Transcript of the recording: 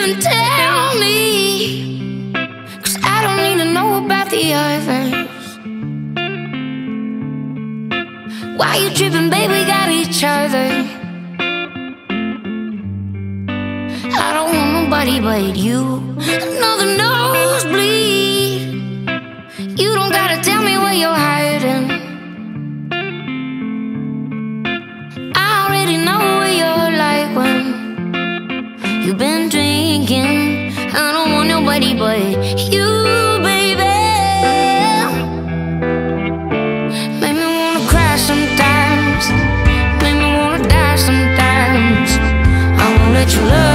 and tell me, 'cause I don't need to know about the others. Why you tripping, baby? We got each other. I don't want nobody but you. Another nosebleed. You don't gotta tell me where you're hiding. I already know what you're like when you've been drinking. I don't want nobody but you, baby. Make me wanna cry sometimes. Make me wanna die sometimes. I won't let you love